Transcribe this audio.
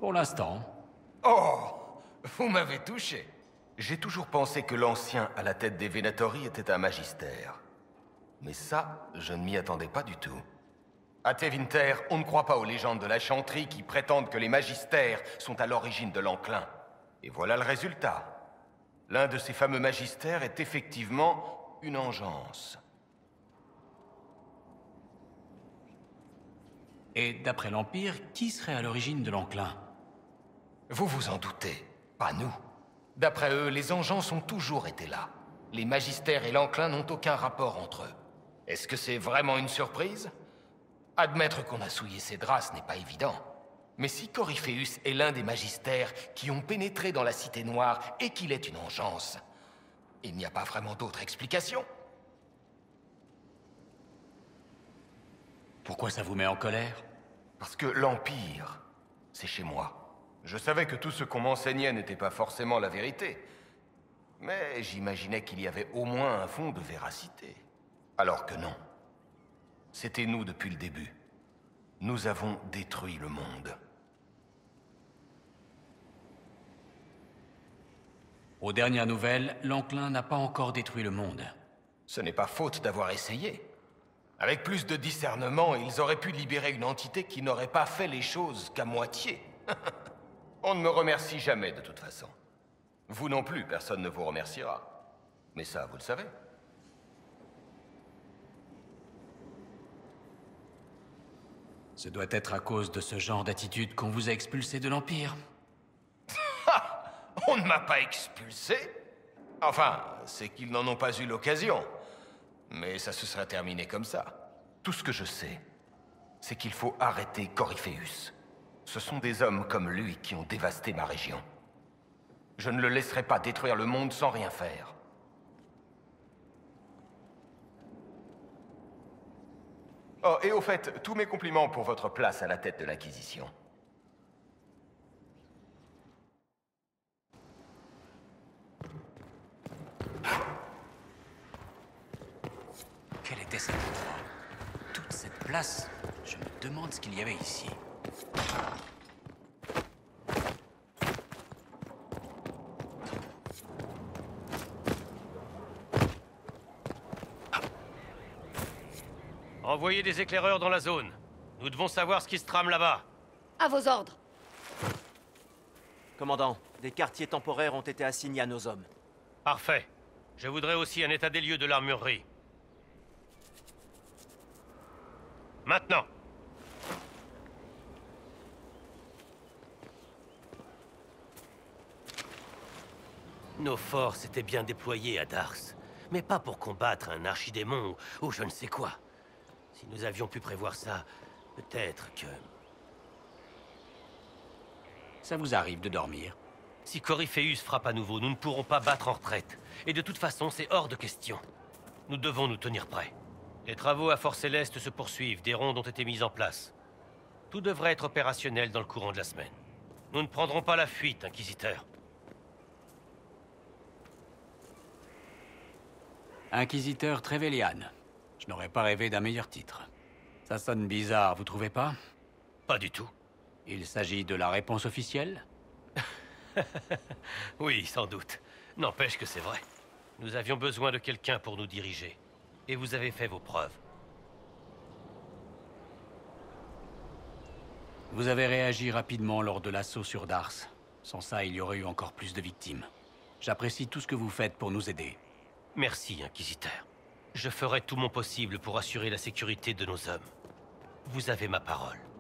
Pour l'instant. Oh, vous m'avez touché. J'ai toujours pensé que l'ancien à la tête des Venatori était un magistère. Mais ça, je ne m'y attendais pas du tout. À Tevinter, on ne croit pas aux légendes de la chanterie qui prétendent que les magistères sont à l'origine de l'enclin. Et voilà le résultat. L'un de ces fameux magistères est effectivement une engeance. Et d'après l'Empire, qui serait à l'origine de l'enclin? Vous vous en doutez, pas nous. D'après eux, les engeances ont toujours été là. Les magistères et l'enclin n'ont aucun rapport entre eux. Est-ce que c'est vraiment une surprise? Admettre qu'on a souillé ces draps n'est pas évident. Mais si Coryphéus est l'un des magistères qui ont pénétré dans la Cité Noire et qu'il est une engeance, il n'y a pas vraiment d'autre explication. Pourquoi ça vous met en colère? Parce que l'Empire, c'est chez moi. Je savais que tout ce qu'on m'enseignait n'était pas forcément la vérité. Mais j'imaginais qu'il y avait au moins un fond de véracité. Alors que non. C'était nous depuis le début. Nous avons détruit le monde. Aux dernières nouvelles, l'enclin n'a pas encore détruit le monde. Ce n'est pas faute d'avoir essayé. Avec plus de discernement, ils auraient pu libérer une entité qui n'aurait pas fait les choses qu'à moitié. On ne me remercie jamais de toute façon. Vous non plus, personne ne vous remerciera. Mais ça, vous le savez. Ce doit être à cause de ce genre d'attitude qu'on vous a expulsé de l'Empire. On ne m'a pas expulsé. Enfin, c'est qu'ils n'en ont pas eu l'occasion. Mais ça se serait terminé comme ça. Tout ce que je sais, c'est qu'il faut arrêter Coryphéus. Ce sont des hommes comme lui qui ont dévasté ma région. Je ne le laisserai pas détruire le monde sans rien faire. Oh, et au fait, tous mes compliments pour votre place à la tête de l'Inquisition. Quel était cet endroit? Toute cette place, je me demande ce qu'il y avait ici. Envoyez des éclaireurs dans la zone. Nous devons savoir ce qui se trame là-bas. À vos ordres. Commandant, des quartiers temporaires ont été assignés à nos hommes. Parfait. Je voudrais aussi un état des lieux de l'armurerie. Maintenant. Nos forces étaient bien déployées à Dars, mais pas pour combattre un archidémon ou je ne sais quoi. Si nous avions pu prévoir ça, peut-être que... Ça vous arrive de dormir? Si Coryphéus frappe à nouveau, nous ne pourrons pas battre en retraite. Et de toute façon, c'est hors de question. Nous devons nous tenir prêts. Les travaux à Fort Céleste se poursuivent, des rondes ont été mises en place. Tout devrait être opérationnel dans le courant de la semaine. Nous ne prendrons pas la fuite, Inquisiteur. Inquisiteur Trevelyan. Je n'aurais pas rêvé d'un meilleur titre. Ça sonne bizarre, vous trouvez pas? Pas du tout. Il s'agit de la réponse officielle? Oui, sans doute. N'empêche que c'est vrai. Nous avions besoin de quelqu'un pour nous diriger. Et vous avez fait vos preuves. Vous avez réagi rapidement lors de l'assaut sur Dars. Sans ça, il y aurait eu encore plus de victimes. J'apprécie tout ce que vous faites pour nous aider. Merci, Inquisiteur. Je ferai tout mon possible pour assurer la sécurité de nos hommes. Vous avez ma parole.